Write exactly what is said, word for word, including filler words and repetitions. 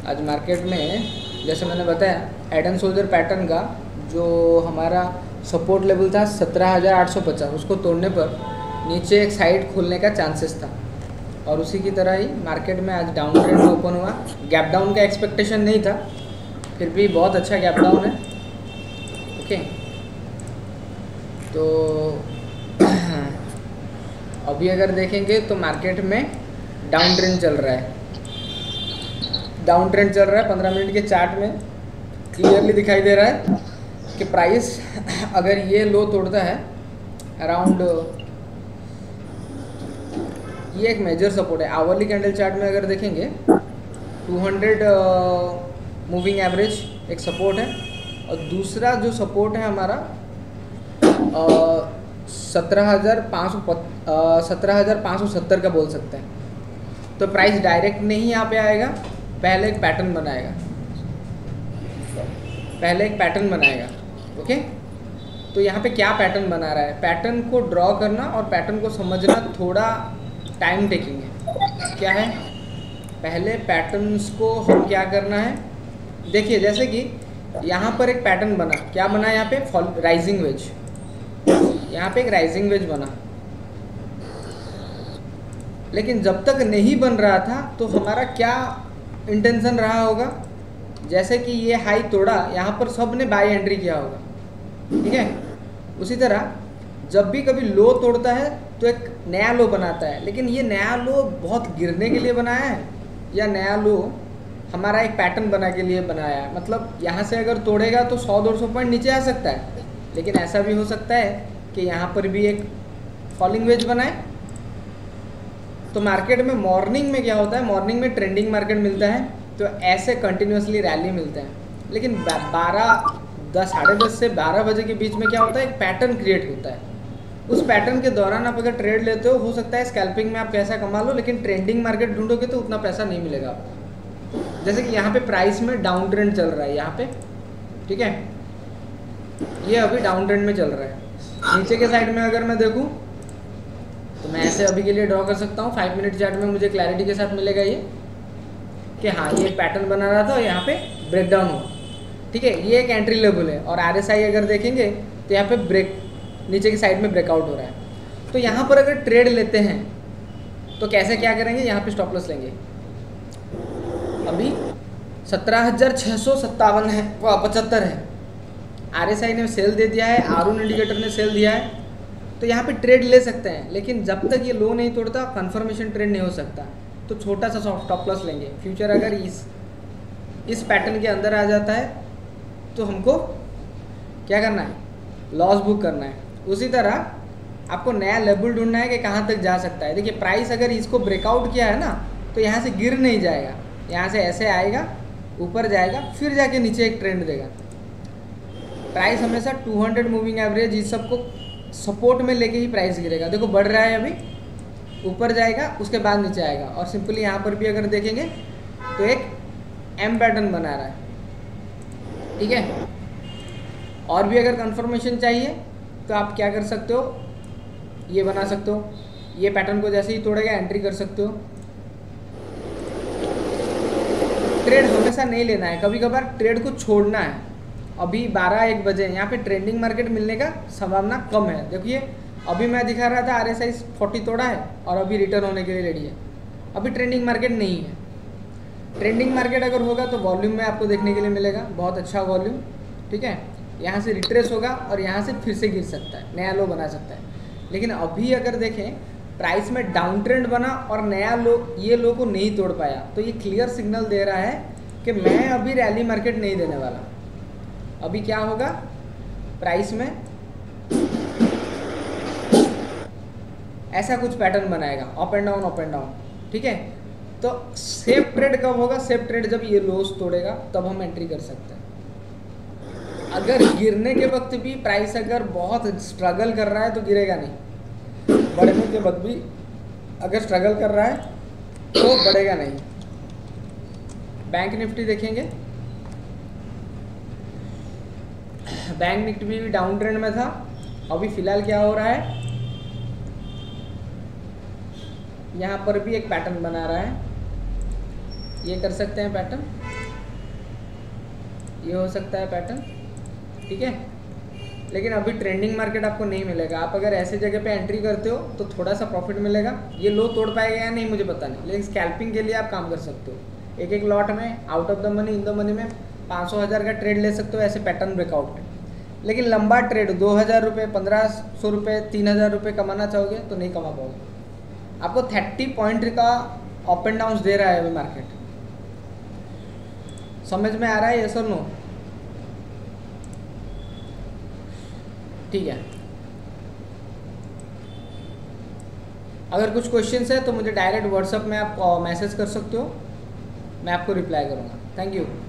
आज मार्केट में जैसे मैंने बताया हेड एंड शोल्डर पैटर्न का जो हमारा सपोर्ट लेवल था सत्रह हज़ार आठ सौ पचास, उसको तोड़ने पर नीचे एक साइड खुलने का चांसेस था और उसी की तरह ही मार्केट में आज डाउन ट्रेंड ओपन हुआ। गैप डाउन का एक्सपेक्टेशन नहीं था, फिर भी बहुत अच्छा गैप डाउन है। ओके, तो अभी अगर देखेंगे तो मार्केट में डाउन ट्रेंड चल रहा है, डाउन ट्रेंड चल रहा है। पंद्रह मिनट के चार्ट में क्लियरली दिखाई दे रहा है कि प्राइस अगर ये लो तोड़ता है अराउंड, ये एक मेजर सपोर्ट है। आवरली कैंडल चार्ट में अगर देखेंगे दो सौ मूविंग एवरेज एक सपोर्ट है और दूसरा जो सपोर्ट है हमारा सत्रह हज़ार पाँच सौ सत्रह हज़ार पाँच सौ सत्तर का बोल सकते हैं। तो प्राइस डायरेक्ट नहीं यहाँ पे आएगा, पहले एक पैटर्न बनाएगा, पहले एक पैटर्न बनाएगा। ओके, तो यहाँ पे क्या पैटर्न बना रहा है, पैटर्न को ड्रॉ करना और पैटर्न को समझना थोड़ा टाइम टेकिंग है। क्या है, पहले पैटर्न्स को हम क्या करना है, देखिए जैसे कि यहाँ पर एक पैटर्न बना, क्या बना यहाँ पे फॉल राइजिंग वेज, यहाँ पे एक राइजिंग वेज बना, लेकिन जब तक नहीं बन रहा था तो हमारा क्या इंटेंशन रहा होगा, जैसे कि ये हाई तोड़ा यहाँ पर सब ने बाय एंट्री किया होगा, ठीक है। उसी तरह जब भी कभी लो तोड़ता है तो एक नया लो बनाता है, लेकिन ये नया लो बहुत गिरने के लिए बनाया है या नया लो हमारा एक पैटर्न बना के लिए बनाया है। मतलब यहाँ से अगर तोड़ेगा तो सौ दो सौ पॉइंट नीचे आ सकता है, लेकिन ऐसा भी हो सकता है कि यहाँ पर भी एक फॉलिंग वेज बनाए। तो मार्केट में मॉर्निंग में क्या होता है, मॉर्निंग में ट्रेंडिंग मार्केट मिलता है तो ऐसे कंटिन्यूसली रैली मिलते हैं, लेकिन बारह दस साढ़े दस से बारह बजे के बीच में क्या होता है, एक पैटर्न क्रिएट होता है। उस पैटर्न के दौरान आप अगर ट्रेड लेते हो, हो सकता है स्कैल्पिंग में आप पैसा कमा लो, लेकिन ट्रेंडिंग मार्केट ढूंढोगे तो उतना पैसा नहीं मिलेगा आपको। जैसे कि यहाँ पे प्राइस में डाउन ट्रेंड चल रहा है यहाँ पे, ठीक है, ये अभी डाउन ट्रेंड में चल रहा है। नीचे के साइड में अगर मैं देखूँ तो मैं ऐसे अभी के लिए ड्रॉ कर सकता हूँ, फाइव मिनट चार्ट में मुझे क्लैरिटी के साथ मिलेगा ये कि हाँ ये एक पैटर्न बना रहा था और यहाँ पे ब्रेकडाउन हुआ, ठीक है, ये एक एंट्री लेवल है। और आरएसआई अगर देखेंगे तो यहाँ पे ब्रेक नीचे की साइड में ब्रेकआउट हो रहा है। तो यहाँ पर अगर ट्रेड लेते हैं तो कैसे क्या करेंगे, यहाँ पे स्टॉप लॉस लेंगे। अभी सत्रह हज़ार छः सौ सत्तावन है, वो पचहत्तर है, आरएसआई ने सेल दे दिया है, आरून इंडिकेटर ने सेल दिया है, तो यहाँ पे ट्रेड ले सकते हैं। लेकिन जब तक ये लो नहीं तोड़ता कंफर्मेशन ट्रेड नहीं हो सकता, तो छोटा सा स्टॉप लॉस लेंगे। फ्यूचर अगर इस इस पैटर्न के अंदर आ जाता है तो हमको क्या करना है, लॉस बुक करना है। उसी तरह आपको नया लेवल ढूंढना है कि कहाँ तक जा सकता है। देखिए प्राइस अगर इसको ब्रेकआउट किया है ना तो यहाँ से गिर नहीं जाएगा, यहाँ से ऐसे आएगा, ऊपर जाएगा, फिर जाके नीचे एक ट्रेंड देगा। प्राइस हमेशा दो सौ मूविंग एवरेज इस सबको सपोर्ट में लेके ही प्राइस गिरेगा। देखो बढ़ रहा है, अभी ऊपर जाएगा, उसके बाद नीचे आएगा। और सिंपली यहाँ पर भी अगर देखेंगे तो एक एम पैटर्न बना रहा है, ठीक है। और भी अगर कंफर्मेशन चाहिए तो आप क्या कर सकते हो, ये बना सकते हो, ये पैटर्न को जैसे ही तोड़ेगा एंट्री कर सकते हो। ट्रेड हमेशा नहीं लेना है, कभी कभार ट्रेड को छोड़ना है। अभी बारह एक बजे यहाँ पे ट्रेंडिंग मार्केट मिलने का संभावना कम है। देखिए अभी मैं दिखा रहा था आरएसआई चालीस तोड़ा है और अभी रिटर्न होने के लिए रेडी है। अभी ट्रेंडिंग मार्केट नहीं है। ट्रेंडिंग मार्केट अगर होगा तो वॉल्यूम में आपको देखने के लिए मिलेगा, बहुत अच्छा वॉल्यूम, ठीक है। यहाँ से रिट्रेस होगा और यहाँ से फिर से गिर सकता है, नया लो बना सकता है। लेकिन अभी अगर देखें प्राइस में डाउन ट्रेंड बना और नया लो, ये लो को नहीं तोड़ पाया, तो ये क्लियर सिग्नल दे रहा है कि मैं अभी रैली मार्केट नहीं देने वाला। अभी क्या होगा, प्राइस में ऐसा कुछ पैटर्न बनाएगा, up and down up and down, ठीक है। तो सेफ ट्रेड कब होगा, सेफ ट्रेड जब ये लोस तोड़ेगा तब हम एंट्री कर सकते हैं। अगर गिरने के वक्त भी प्राइस अगर बहुत स्ट्रगल कर रहा है तो गिरेगा नहीं, बढ़ने के वक्त भी अगर स्ट्रगल कर रहा है तो बढ़ेगा नहीं। बैंक निफ्टी देखेंगे, बैंक निफ्टी भी डाउन ट्रेंड में था। अभी फिलहाल क्या हो रहा है, यहाँ पर भी एक पैटर्न बना रहा है, ये कर सकते हैं पैटर्न, ये हो सकता है पैटर्न, ठीक है। लेकिन अभी ट्रेंडिंग मार्केट आपको नहीं मिलेगा। आप अगर ऐसे जगह पे एंट्री करते हो तो थोड़ा सा प्रॉफिट मिलेगा। ये लो तोड़ पाएगा या नहीं मुझे पता नहीं, लेकिन स्कैल्पिंग के लिए आप काम कर सकते हो। एक एक लॉट में out of the money in the money में पाँच सौ हज़ार का ट्रेड ले सकते हो ऐसे पैटर्न ब्रेकआउट में। लेकिन लंबा ट्रेड दो हज़ार रुपये, पंद्रह सौ रुपये, तीन हज़ार रुपये कमाना चाहोगे तो नहीं कमा पाओगे। आपको थर्टी पॉइंट का अप एंड डाउन दे रहा है अभी मार्केट। समझ में आ रहा है, यस और नो? ठीक है। अगर कुछ क्वेश्चंस है तो मुझे डायरेक्ट व्हाट्सएप में आप मैसेज कर सकते हो, मैं आपको रिप्लाई करूँगा। Thank you.